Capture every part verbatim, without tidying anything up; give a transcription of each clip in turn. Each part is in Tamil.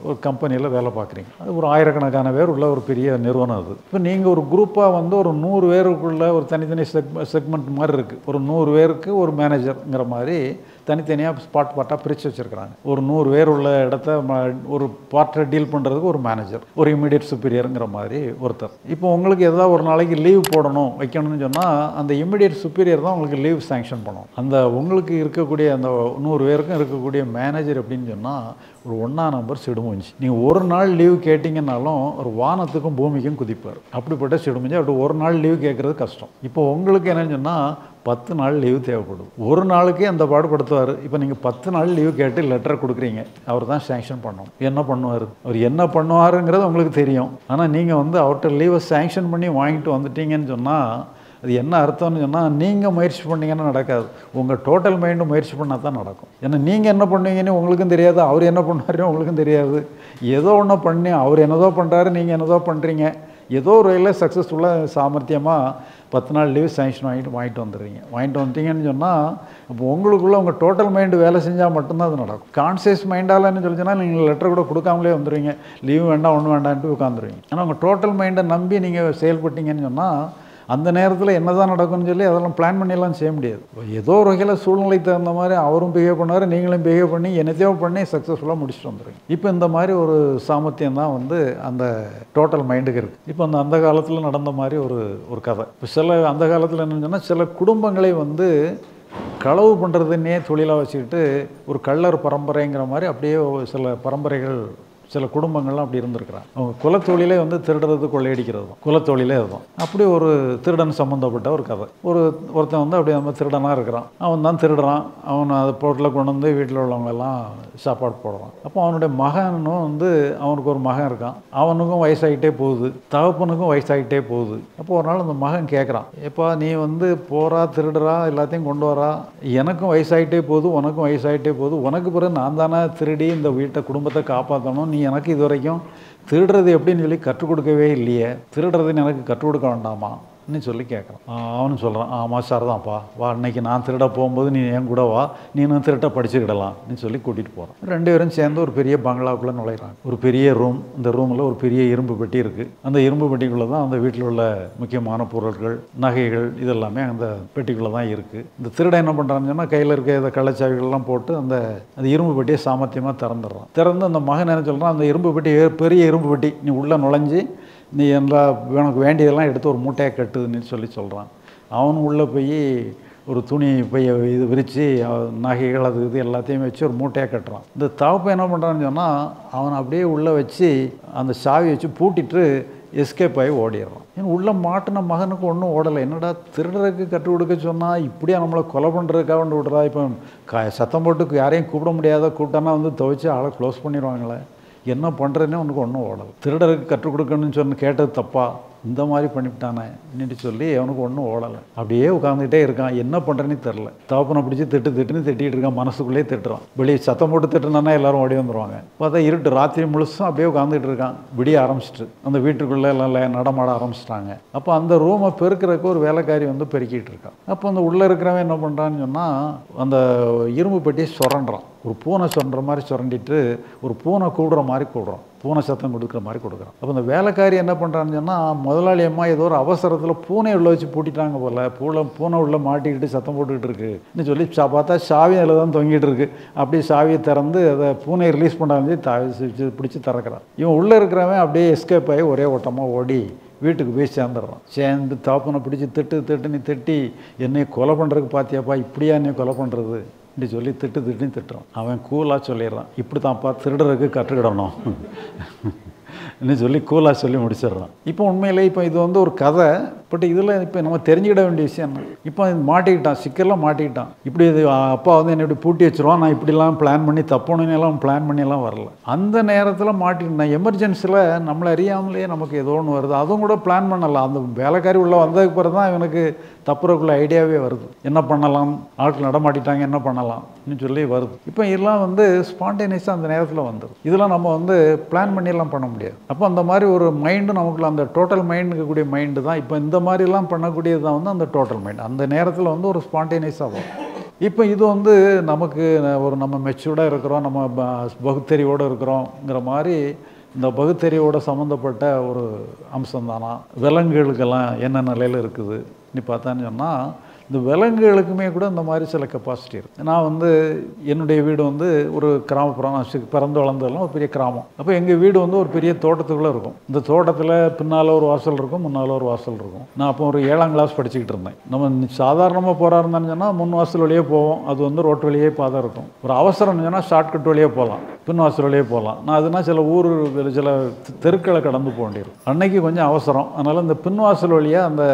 ஒரு கம்பெனியில் வேலை பார்க்குறீங்க. அது ஒரு ஆயிரக்கணக்கான பேர் உள்ள ஒரு பெரிய நிறுவனம் அது. இப்போ நீங்கள் ஒரு குரூப்பாக வந்து ஒரு நூறு பேருக்குள்ள ஒரு தனித்தனி செக் செக்மெண்ட் மாதிரி இருக்குது. ஒரு நூறு பேருக்கு ஒரு மேனேஜருங்கிற மாதிரி தனித்தனியாக ஸ்பாட் பார்ட்டாக பிரித்து வச்சுருக்கிறாங்க. ஒரு நூறு பேர் உள்ள இடத்த ஒரு பார்ட்டை டீல் பண்ணுறதுக்கு ஒரு மேனேஜர், ஒரு இமீடியட் சுப்பீரியருங்கிற மாதிரி ஒருத்தர். இப்போ உங்களுக்கு எதாவது ஒரு நாளைக்கு லீவ் போடணும் வைக்கணும்னு சொன்னால் அந்த இமீடியட் சுப்பீரியர் தான் உங்களுக்கு லீவ் சேங்ஷன் பண்ணணும். அந்த உங்களுக்கு இருக்கக்கூடிய அந்த நூறு பேருக்கும் இருக்கக்கூடிய மேனேஜர் எப்படின்னு சொன்னால் ஒரு ஒன்றா நம்பர் சிடுமுஞ்சி. நீங்கள் ஒரு நாள் லீவ் கேட்டிங்கன்னாலும் ஒரு வானத்துக்கும் பூமிக்கும் குதிப்பார். அப்படிப்பட்ட சிடுமுஞ்சி. அப்படி ஒரு நாள் லீவ் கேட்குறது கஷ்டம். இப்போ உங்களுக்கு என்னன்னு சொன்னால் பத்து நாள் லீவு தேவைப்படுது. ஒரு நாளுக்கே அந்த பாடுபடுத்துவார். இப்போ நீங்கள் பத்து நாள் லீவு கேட்டு லெட்டர் கொடுக்குறீங்க, அவர் தான் சேங்ஷன் பண்ணணும். என்ன பண்ணுவார்? அவர் என்ன பண்ணுவாருங்கிறது உங்களுக்கு தெரியும். ஆனால் நீங்கள் வந்து அவர்கிட்ட லீவை சேங்ஷன் பண்ணி வாங்கிட்டு வந்துட்டீங்கன்னு சொன்னால் அது என்ன அர்த்தம்னு சொன்னால் நீங்கள் முயற்சி பண்ணிங்கன்னா நடக்காது. உங்கள் டோட்டல் மைண்டு முயற்சி பண்ணால் தான் நடக்கும். ஏன்னா நீங்கள் என்ன பண்ணுவீங்கன்னு உங்களுக்கும் தெரியாது, அவர் என்ன பண்ணுவாருன்னு உங்களுக்கும் தெரியாது. ஏதோ ஒன்று பண்ணி அவர் என்னதோ பண்ணுறாரு, நீங்கள் என்னதோ பண்ணுறீங்க. ஏதோ ஒரு வகையில் சக்ஸஸ்ஃபுல்லாக சாமர்த்தியமாக பத்து நாள் லீவ் சேங்ஷன் வாங்கிட்டு வாங்கிட்டு வந்துடுறீங்க. வாங்கிட்டு வந்துட்டீங்கன்னு சொன்னால் இப்போ உங்களுக்குள்ளே உங்கள் டோட்டல் மைண்டு வேலை செஞ்சால் மட்டும்தான் அது நடக்கும். கான்சியஸ் மைண்டாலன்னு சொல்லிச்சுன்னா நீங்கள் லெட்டர் கூட கொடுக்காமலே வந்துடுவீங்க. லீவு வேண்டாம் ஒன்றும் வேண்டான்ட்டு உட்காந்துருவீங்க. ஆனால் உங்கள் டோட்டல் மைண்டை நம்பி நீங்கள் செயல்பட்டீங்கன்னு சொன்னால் அந்த நேரத்தில் என்ன தான் நடக்கும்னு சொல்லி அதெல்லாம் பிளான் பண்ணியெல்லாம் செய்ய முடியாது. ஏதோ ஒரு வகையில் சூழ்நிலை தகுந்த மாதிரி அவரும் பிஹேவ் பண்ணார், நீங்களும் பிஹேவ் பண்ணி என்னத்தையோ பண்ணி சக்ஸஸ்ஃபுல்லாக முடிச்சுட்டு வந்துடுங்க. இப்போ இந்த மாதிரி ஒரு சாமர்த்தியம் தான் வந்து அந்த டோட்டல் மைண்டுக்கு இருக்குது. இப்போ அந்த அந்த காலத்தில் நடந்த மாதிரி ஒரு ஒரு கதை. இப்போ சில அந்த காலத்தில் என்னன்னு சொன்னால் சில குடும்பங்களை வந்து களவு பண்ணுறதுன்னே தொழிலாக வச்சுக்கிட்டு ஒரு கள்ளர் பரம்பரைங்கிற மாதிரி அப்படியே சில பரம்பரைகள் சில குடும்பங்கள்லாம் அப்படி இருந்திருக்கிறாங்க. அவங்க குலத்தொழிலே வந்து திருடுறது கொள்ளையடிக்கிறது தான் குலத்தொழிலே அதுதான். அப்படி ஒரு திருடன் சம்மந்தப்பட்ட ஒரு கதை. ஒரு ஒருத்தன் வந்து அப்படியே நம்ம திருடனாக இருக்கிறான். அவன் தான் திருடுறான். அவன் அதை போட்டில் கொண்டு வந்து வீட்டில் உள்ளவங்கெல்லாம் சாப்பாடு போடுறான். அப்போ அவனுடைய மகனும் வந்து அவனுக்கு ஒரு மகன் இருக்கான். அவனுக்கும் வயசாகிட்டே போகுது, தகப்பனுக்கும் வயசாகிட்டே போகுது. அப்போ ஒரு நாள் அந்த மகன் கேட்குறான், எப்பா நீ வந்து போகிறா திருடுறா எல்லாத்தையும் கொண்டு வரா, எனக்கும் வயசாகிட்டே போகுது உனக்கும் வயசாகிட்டே போகுது, உனக்கு பிறகு நான் தானே திருடி இந்த வீட்டை குடும்பத்தை காப்பாற்றணும், நீ எனக்கு இது வரைக்கும் திருடுறது எப்படின்னு சொல்லி கற்றுக் கொடுக்கவே இல்லையே, திருடுறதுன்னு எனக்கு கற்றுக் கொடுக்க வேண்டாமா ன்னு சொல்லி கேட்குறான். அவனு சொல்கிறான், ஆமாம் சார் தான்ப்பா, வா இன்றைக்கி நான் திருட போகும்போது நீ என் கூட வா, நீனும் திருட்ட படிச்சுக்கிடலாம்னு சொல்லி கூட்டிகிட்டு போகிறான். ரெண்டு பேரும் சேர்ந்து ஒரு பெரிய பங்களாவுக்குள்ளே நுழைகிறாங்க. ஒரு பெரிய ரூம். இந்த ரூமில் ஒரு பெரிய இரும்பு பெட்டி இருக்குது. அந்த இரும்பு பெட்டிக்குள்ளே தான் அந்த வீட்டில் உள்ள முக்கியமான பொருட்கள், நகைகள் இதெல்லாமே அந்த பெட்டிக்குள்ளே தான் இருக்குது. இந்த திருட என்ன பண்ணுறான்னு சொன்னால் கையில் இருக்க இதை கள்ளச்சாவிகள்லாம் போட்டு அந்த அந்த இரும்பு பெட்டியை சாமர்த்தியமாக திறந்துடுறான். திறந்து அந்த மகன் என்ன சொல்கிறான், அந்த இரும்பு பெட்டி பெரிய இரும்பு பெட்டி, நீ உள்ளே நுழைஞ்சி நீ எல்லா உனக்கு வேண்டியதெல்லாம் எடுத்து ஒரு மூட்டையை கட்டுதுன்னு சொல்லி சொல்கிறான். அவனும் உள்ளே போய் ஒரு துணி பைய இது விரித்து நகைகள் அது இது எல்லாத்தையும் வச்சு ஒரு மூட்டையாக கட்டுறான். இந்த தகப்பை என்ன பண்ணுறான்னு சொன்னால் அவனை அப்படியே உள்ளே வச்சு அந்த சாவி வச்சு பூட்டிட்டு எஸ்கேப் ஆகி ஓடிடுறான். ஏன்னா உள்ளே மாட்டின மகனுக்கு ஒன்றும் ஓடலை. என்னடா திருடுறதுக்கு கற்றுக் கொடுக்க சொன்னால் இப்படியா நம்மளை கொலை பண்ணுறதுக்காக கொண்டு விடுறா, இப்போ க சத்தம் போட்டு யாரையும் கூப்பிட முடியாத கூப்பிட்டானா வந்து துவைச்சி ஆளை க்ளோஸ் பண்ணிடுவாங்களே, என்ன பண்ணுறதுன்னே உனக்கு ஒன்றும் ஓடலை. திருடருக்கு கற்றுக் கொடுக்கணும்னு சொன்ன கேட்டது தப்பா, இந்த மாதிரி பண்ணிவிட்டானே இன்னிட்டு சொல்லி அவனுக்கு ஒன்றும் ஓடலை. அப்படியே உட்காந்துக்கிட்டே இருக்கான். என்ன பண்ணுறேன்னு தெரில. தகப்பனை பிடிச்சி திட்டு திட்டுன்னு திட்டிகிட்டு இருக்கான். மனசுக்குள்ளேயே திட்டுறான். வெளியே சத்தம் போட்டு திட்டுனா எல்லாரும் ஓடி வந்துடுவாங்க. பார்த்தா இருட்டு ராத்திரி முழுசும் அப்படியே உட்காந்துக்கிட்டு இருக்கான். விடிய ஆரம்பிச்சிட்டு அந்த வீட்டுக்குள்ளே எல்லாம் நடமாட ஆரம்பிச்சிட்டாங்க. அப்போ அந்த ரூமை பெருக்கிறதுக்கு ஒரு வேலைக்காரி வந்து பெருக்கிட்டு இருக்கான். அப்போ அந்த உள்ளே இருக்கிறவன் என்ன பண்ணுறான்னு சொன்னால் அந்த இரும்பு பெட்டியை சுரண்டுறான். ஒரு பூனை சுரண்டுற மாதிரி சுரண்டிட்டு ஒரு பூனை கூடுற மாதிரி கூடுறான். பூனை சத்தம் கொடுக்குற மாதிரி கொடுக்குறான். அப்போ இந்த வேலைக்காரி என்ன பண்ணுறான்னு சொன்னால் முதலாளி அம்மா ஏதோ ஒரு அவசரத்தில் பூனை உள்ள வச்சு பூட்டிட்டாங்க போல், பூனை பூனை உள்ளே மாட்டிக்கிட்டு சத்தம் போட்டுக்கிட்டு இருக்குன்னு சொல்லி சா பார்த்தா சாவி அதில் தான் தொங்கிட்டு இருக்கு. அப்படியே சாவியை திறந்து அதை பூனையை ரிலீஸ் பண்ணாலும் தாவி பிடிச்சி திறக்கிறான். இவன் உள்ளே இருக்கிறவன் அப்படியே எஸ்கேப் ஆகி ஒரே ஓட்டமாக ஓடி வீட்டுக்கு போய் சேர்ந்துடுறான். சேர்ந்து தாப்பனை பிடிச்சி திட்டு திட்டுன்னு திட்டி என்னை கொலை பண்ணுறதுக்கு பார்த்தியாப்பா, இப்படியா என்னை கொலை பண்ணுறது இப்படி சொல்லி திட்டு திட்டுன்னு திட்டுறான். அவன் கூலாக சொல்லிடுறான், இப்படி தான்ப்பா திருடுறதுக்கு கற்றுக்கிடணும் இன்னும் சொல்லி கூலாக சொல்லி முடிச்சிடுறான். இப்போ உண்மையிலே இப்போ இது வந்து ஒரு கதை. பட் இதில் இப்போ நம்ம தெரிஞ்சுக்கிட வேண்டிய விஷயம் என்ன, இப்போ மாட்டிக்கிட்டான், சிக்கல்லாம் மாட்டிக்கிட்டான். இப்படி இது அப்பா வந்து என்னை இப்படி பூட்டி வச்சுருவான், நான் இப்படிலாம் பிளான் பண்ணி தப்பணுன்னு எல்லாம் பிளான் பண்ணியெல்லாம் வரல. அந்த நேரத்தில் மாட்டிக்கிட்டேன். எமர்ஜென்சியில் நம்மளை அறியாமலேயே நமக்கு ஏதோ ஒன்று வருது. அதுவும் கூட பிளான் பண்ணலாம். அந்த வேலைக்காரி உள்ளே வந்ததுக்கு பிறகு தான் இவனுக்கு தப்புறக்குள்ள ஐடியாவே வருது. என்ன பண்ணலாம், ஆட்கள் நடமாட்டிட்டாங்க, என்ன பண்ணலாம்னு சொல்லி வருது. இப்போ இதெல்லாம் வந்து ஸ்பான்டேனியஸாக அந்த நேரத்தில் வந்துடும். இதெல்லாம் நம்ம வந்து பிளான் பண்ணியெல்லாம் பண்ண முடியாது. அப்போ அந்த மாதிரி ஒரு மைண்டு நமக்குள்ள அந்த டோட்டல் மைண்டுக்கு கூடிய மைண்டு தான் இப்போ இந்த மாதிரிலாம் பண்ணக்கூடியது தான் வந்து அந்த டோட்டல் மைண்ட். அந்த நேரத்தில் வந்து ஒரு ஸ்பான்டேனியஸாக வரும். இப்போ இது வந்து நமக்கு ஒரு நம்ம மெச்சூர்டாக இருக்கிறோம், நம்ம பகுத்தறிவோடு இருக்கிறோங்கிற மாதிரி இந்த பகுத்தறிவோட சம்மந்தப்பட்ட ஒரு அம்சம் தானா. விலங்குகளுக்கெல்லாம் என்ன நிலையில் இருக்குது நீ பார்த்தான்னு சொன்னால், இந்த விலங்குகளுக்குமே கூட இந்த மாதிரி சில கெப்பாசிட்டி இருக்குது. நான் வந்து என்னுடைய வீடு வந்து ஒரு கிராமப்புறம், நான் பிறந்து வளர்ந்ததெல்லாம் ஒரு பெரிய கிராமம். அப்போ எங்கள் வீடு வந்து ஒரு பெரிய தோட்டத்துக்குள்ளே இருக்கும். இந்த தோட்டத்தில் பின்னால் ஒரு வாசல் இருக்கும், முன்னால் ஒரு வாசல் இருக்கும். நான் அப்போ ஒரு ஏழாம் கிளாஸ் படிச்சுக்கிட்டு இருந்தேன். நம்ம சாதாரணமாக போகிறா இருந்தான்னு சொன்னால் முன் வாசல் வழியே போவோம், அது வந்து ரோட்டு வழியே பாதை இருக்கும். ஒரு அவசரம்னு சொன்னால் ஷார்ட்கட் வழியே போகலாம், பின் வாசல் வழியே போகலாம். நான் அதுனா சில ஊர் சில தெருக்களை கடந்து போக வேண்டியிருக்கும். அன்னைக்கு கொஞ்சம் அவசரம், அதனால் இந்த பின் வாசல் வழியாக அந்த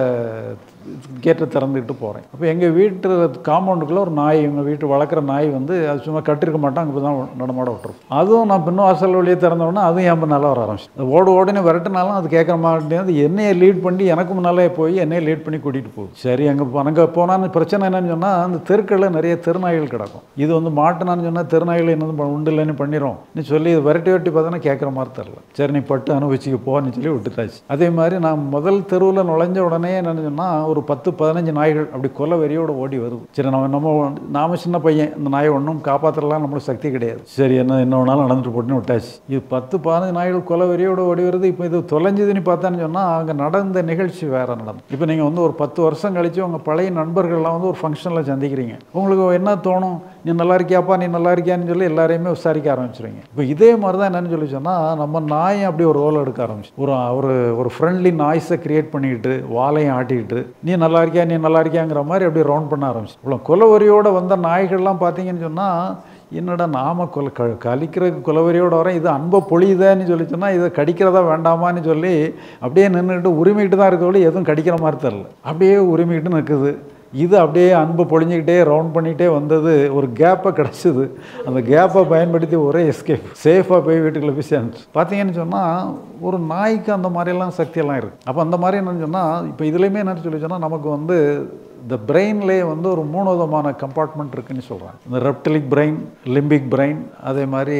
கேட்டை திறந்துக்கிட்டு போகிறேன். அப்போ எங்கள் வீட்டு காம்பவுண்டுக்குள்ளே ஒரு நாய், எங்கள் வீட்டு வளர்க்குற நாய் வந்து அது சும்மா கட்டிருக்க மாட்டோம், அங்கே தான் நடமாட விட்டுரும். அதுவும் நான் பின்ன வாசல் வழியே திறந்தோடனே அதுவும் என் முன்னால் வர ஆரம்பிச்சு. ஓடு ஓடுன்னு விரட்டினாலும் அது கேட்குற மாட்டேங்குது. என்னையை லீட் பண்ணி எனக்கு முன்னாலே போய் என்னையை லீட் பண்ணி கூட்டிகிட்டு போகுது. சரி, அங்கே அங்கே போனான்னு பிரச்சனை என்னன்னு சொன்னால், அந்த தெருக்களில் நிறைய தெருநாய்கள் கிடக்கும். இது வந்து மாட்டினான்னு சொன்னால் தெருநாய்கள் என்னது உண்டு இல்லைன்னு பண்ணிடும் நீ சொல்லி இது விரட்டி விரட்டி பார்த்தோன்னா கேட்குற மாதிரி தெரில. சரி, நீ பட்டு அனுபவிச்சுக்க போன்னு சொல்லி விட்டுட்டாச்சு. அதே மாதிரி நான் முதல் தெருவில் நுழைஞ்ச உடனே என்னன்னு சொன்னால் ஒரு பத்து பதினஞ்சு நாய்கள் அப்படி கொலை வெறியோடு ஓடி வருது. சரி, நம்ம நம்ம நாம சின்ன பையன், இந்த நாயை ஒன்றும் காப்பாற்றலாம் நம்மளுக்கு சக்தி கிடையாது. சரி, என்ன என்ன வேணாலும் நடந்துட்டு போட்டுன்னு விட்டாச்சு. இது பத்து பதினஞ்சு நாய்கள் கொலை வெறியோடு ஓடி வருது. இப்போ இது தொலைஞ்சதுன்னு பார்த்தான்னு சொன்னால் அங்கே நடந்த நிகழ்ச்சி வேறு நடந்து. இப்போ நீங்கள் வந்து ஒரு பத்து வருஷம் கழித்து உங்கள் பழைய நண்பர்கள்லாம் வந்து ஒரு ஃபங்க்ஷனில் சந்திக்கிறீங்க. உங்களுக்கு என்ன தோணும்? நீ நல்லா இருக்கியாப்பா, நீ நல்லா இருக்கியான்னு சொல்லி எல்லாரையுமே விசாரிக்க ஆரம்பிச்சிருவீங்க. இப்போ இதே மாதிரி தான் என்னன்னு சொல்லி சொன்னால், நம்ம நாயை அப்படி ஒரு ரோல் எடுக்க ஆரம்பிச்சு ஒரு ஒரு ஒரு ஃப்ரெண்ட்லி நாய்ஸை கிரியேட் பண்ணிக்கிட்டு வாழையும் ஆட்டிக்கிட்டு நீ நல்லா இருக்கியா நீ நல்லா இருக்கியாங்கிற மாதிரி அப்படியே ரவுண்ட் பண்ண ஆரம்பிச்சு. இவ்வளோ கொலவரியோடு வந்த நாய்கள்லாம் பார்த்தீங்கன்னு சொன்னால், என்னடா நாம கொலை க கழிக்கிற கொலவரியோடு வரேன், இது அன்பை பொழியுதான்னு சொல்லி சொன்னால் இதை கடிக்கிறதா வேண்டாமான்னு சொல்லி அப்படியே நின்றுக்கிட்டு உரிமைக்கிட்டு தான் இருக்கவளே, எதுவும் கடிக்கிற மாதிரி தெரில, அப்படியே உரிமைக்கிட்டு நிற்குது. இது அப்படியே அன்பு பொழிஞ்சிக்கிட்டே ரவுண்ட் பண்ணிகிட்டே வந்தது. ஒரு கேப்பை கிடச்சிது. அந்த கேப்பை பயன்படுத்தி ஒரே எஸ்கேப், சேஃபாக போய் வீட்டுக்குள்ளே போய் சேர்ந்துச்சு. பார்த்தீங்கன்னு சொன்னால் ஒரு நாய்க்கு அந்த மாதிரியெல்லாம் சக்தியெல்லாம் இருக்குது. அப்போ அந்த மாதிரி என்னன்னு சொன்னால், இப்போ இதுலேயுமே என்னன்னு சொல்லி சொன்னால், நமக்கு வந்து இந்த பிரெயின்லேயே வந்து ஒரு மூணு விதமான கம்பார்ட்மெண்ட் இருக்குதுன்னு சொல்கிறாங்க. இந்த ரெப்டிலிக் பிரெயின், லிம்பிக் பிரெயின், அதே மாதிரி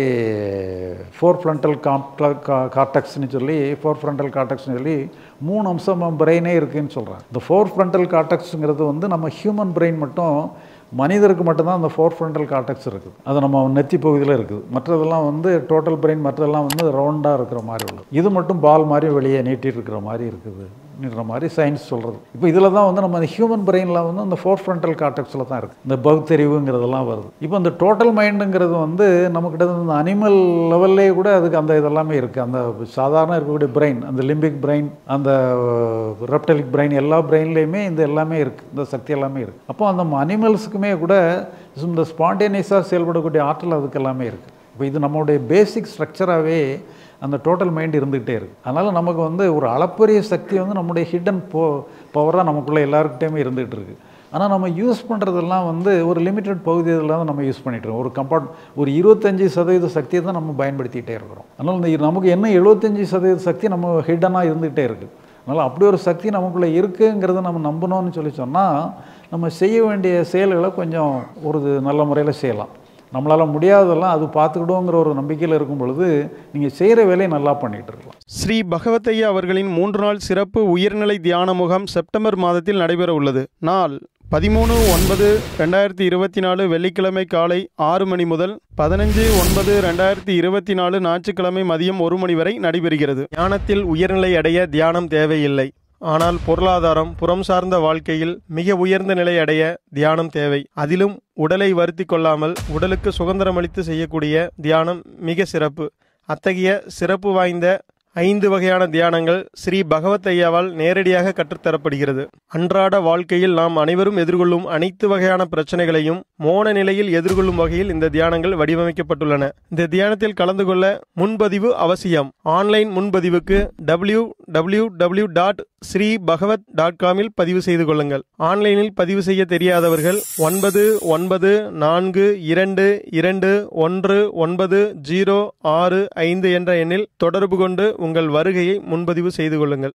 ஃபோர் ஃப்ரண்டல் காம்ப்ள கார்டெக்ஸ்னு சொல்லி ஃபோர் ஃப்ரண்டல் கார்டெக்ஸ்னு சொல்லி மூணு அம்சம் பிரெயினே இருக்குதுன்னு சொல்கிறாங்க. இந்த ஃபோர் ஃப்ரண்டல் கார்டெக்ஸுங்கிறது வந்து நம்ம ஹியூமன் பிரெயின் மட்டும், மனிதருக்கு மட்டும்தான் அந்த ஃபோர் ஃப்ரண்டல் கார்டெக்ஸ் இருக்குது. அது நம்ம நெத்தி பகுதியில் இருக்குது. மற்றதெல்லாம் வந்து டோட்டல் பிரெயின், மற்றதெல்லாம் வந்து ரவுண்டாக இருக்கிற மாதிரி உள்ளது. இது மட்டும் பால் மாதிரி வெளியே நீட்டிட்டு இருக்கிற மாதிரி இருக்குது ன்ற மாதிரி சயின்ஸ் சொல்கிறது. இப்போ இதில் தான் வந்து நம்ம ஹியூமன் பிரெயினில் வந்து அந்த ஃபோர் ஃப்ரண்டல் கார்டெக்ஸில் தான் இருக்குது இந்த பகுத்தறிவுங்கிறதெல்லாம் வருது. இப்போ இந்த டோட்டல் மைண்டுங்கிறது வந்து நம்மக்கிட்ட இந்த அனிமல் லெவல்லே கூட அதுக்கு அந்த இதெல்லாமே இருக்குது. அந்த சாதாரண இருக்கக்கூடிய பிரெயின், அந்த லிம்பிக் பிரெயின், அந்த ரெப்டலிக் பிரெயின், எல்லா பிரெயின்லேயுமே இந்த எல்லாமே இருக்குது, இந்த சக்தி எல்லாமே இருக்குது. அப்போ அந்த அனிமல்ஸுக்குமே கூட இந்த ஸ்பான்டேனியஸாக செயல்படக்கூடிய ஆற்றல் அதுக்கு எல்லாமே இருக்குது. இப்போ இது நம்மளுடைய பேசிக் ஸ்ட்ரக்சராகவே அந்த டோட்டல் மைண்ட் இருந்துகிட்டே இருக்குது. அதனால் நமக்கு வந்து ஒரு அளப்பரிய சக்தி வந்து நம்முடைய ஹிடன் போ பவராக நமக்குள்ளே எல்லாருக்கிட்டேயுமே இருந்துகிட்டு இருக்குது. ஆனால் நம்ம யூஸ் பண்ணுறதெல்லாம் வந்து ஒரு லிமிட்டட் பகுதியில் தான் நம்ம யூஸ் பண்ணிகிட்டு இருக்கோம். ஒரு கம்பார்ட் ஒரு இருபத்தஞ்சி சதவீத சக்தியை தான் நம்ம பயன்படுத்திகிட்டே இருக்கிறோம். அதனால் இந்த நமக்கு என்ன எழுபத்தஞ்சி சதவீத சக்தி நம்ம ஹிடனாக இருந்துகிட்டே இருக்குது. அதனால் அப்படி ஒரு சக்தி நமக்குள்ளே இருக்குங்கிறத நம்ம நம்பணும்னு சொல்லி சொன்னால், நம்ம செய்ய வேண்டிய செயல்களை கொஞ்சம் ஒரு நல்ல முறையில் செய்யலாம். நம்மளால் முடியாததெல்லாம் அது பார்த்துக்கிடுவோங்கிற ஒரு நம்பிக்கையில் இருக்கும் பொழுது நீங்கள் செய்கிற வேலையை நல்லா பண்ணிகிட்டு இருக்கலாம். ஸ்ரீ பகவத்தையா அவர்களின் மூன்று நாள் சிறப்பு உயர்நிலை தியான முகாம் செப்டம்பர் மாதத்தில் நடைபெற உள்ளது. நாள் பதிமூணு ஒன்பது ரெண்டாயிரத்தி இருபத்தி நாலு வெள்ளிக்கிழமை காலை ஆறு மணி முதல் பதினஞ்சு ஒன்பது ரெண்டாயிரத்தி இருபத்தி நாலு ஞாயிற்றுக்கிழமை மதியம் ஒரு மணி வரை நடைபெறுகிறது. தியானத்தில் உயர்நிலை அடைய தியானம் தேவையில்லை. ஆனால் பொருளாதாரம், புறம் சார்ந்த வாழ்க்கையில் மிக உயர்ந்த நிலை அடைய தியானம் தேவை. அதிலும் உடலை வருத்தி கொள்ளாமல் உடலுக்கு சுதந்திரமளித்து செய்யக்கூடிய தியானம் மிக சிறப்பு. அத்தகைய சிறப்பு வாய்ந்த ஐந்து வகையான தியானங்கள் ஸ்ரீ பகவத்தையாவால் நேரடியாக கற்றுத்தரப்படுகிறது. அன்றாட வாழ்க்கையில் நாம் அனைவரும் எதிர்கொள்ளும் அனைத்து வகையான பிரச்சனைகளையும் மோன நிலையில் எதிர்கொள்ளும் வகையில் இந்த தியானங்கள் வடிவமைக்கப்பட்டுள்ளன. இந்த தியானத்தில் கலந்து கொள்ள முன்பதிவு அவசியம். ஆன்லைன் முன்பதிவுக்கு W W W dot Sri Bhagavat dot காமில் பதிவு செய்து கொள்ளுங்கள். ஆன்லைனில் பதிவு செய்ய தெரியாதவர்கள் ஒன்பது ஒன்பது நான்கு இரண்டு இரண்டு ஒன்று ஒன்பது ஜீரோ ஆறு ஐந்து என்ற எண்ணில் தொடர்பு கொண்டு உங்கள் வருகையை முன்பதிவு செய்து கொள்ளுங்கள்.